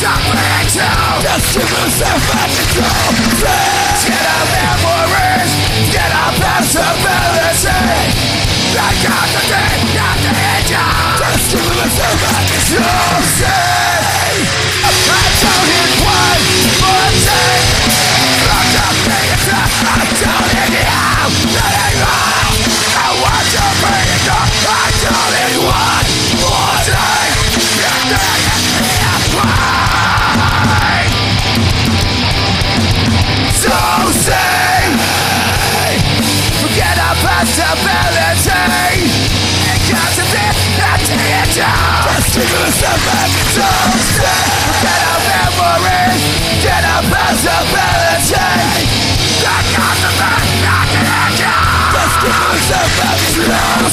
Just to myself at control. Get our memories, get our possibility. I got the thing, not the engine. Just to myself at control. I don't need one more thing. I'm just being tough, I don't need you anymore. I want to bring it up, I don't need one more thing. So say, forget our possibility. It got to be not the engine. Just to myself at So say, forget our memories, get our possibility. It got to be not the engine. Just to myself at control.